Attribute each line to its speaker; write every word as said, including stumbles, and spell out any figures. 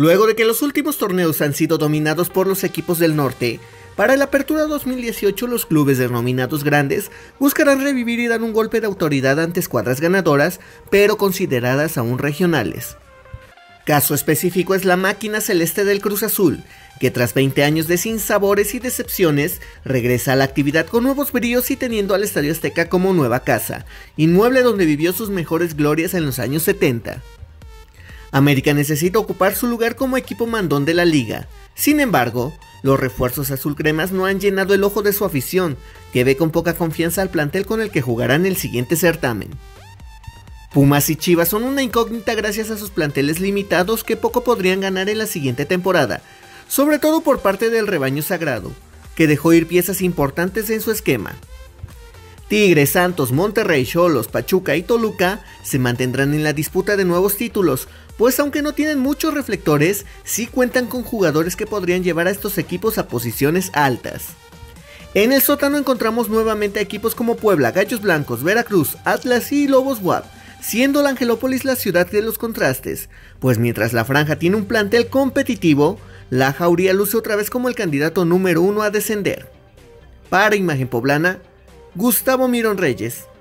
Speaker 1: Luego de que los últimos torneos han sido dominados por los equipos del norte, para la apertura dos mil dieciocho los clubes denominados grandes buscarán revivir y dar un golpe de autoridad ante escuadras ganadoras, pero consideradas aún regionales. Caso específico es la máquina celeste del Cruz Azul, que tras veinte años de sinsabores y decepciones, regresa a la actividad con nuevos bríos y teniendo al Estadio Azteca como nueva casa, inmueble donde vivió sus mejores glorias en los años setenta. América necesita ocupar su lugar como equipo mandón de la liga. Sin embargo, los refuerzos azulcremas no han llenado el ojo de su afición, que ve con poca confianza al plantel con el que jugarán el siguiente certamen. Pumas y Chivas son una incógnita gracias a sus planteles limitados que poco podrían ganar en la siguiente temporada, sobre todo por parte del rebaño sagrado, que dejó ir piezas importantes en su esquema. Tigres, Santos, Monterrey, Xolos, Pachuca y Toluca se mantendrán en la disputa de nuevos títulos, pues aunque no tienen muchos reflectores, sí cuentan con jugadores que podrían llevar a estos equipos a posiciones altas. En el sótano encontramos nuevamente a equipos como Puebla, Gallos Blancos, Veracruz, Atlas y Lobos W A P, siendo la Angelópolis la ciudad de los contrastes, pues mientras la franja tiene un plantel competitivo, la Jauría luce otra vez como el candidato número uno a descender. Para Imagen Poblana, Gustavo Mirón Reyes.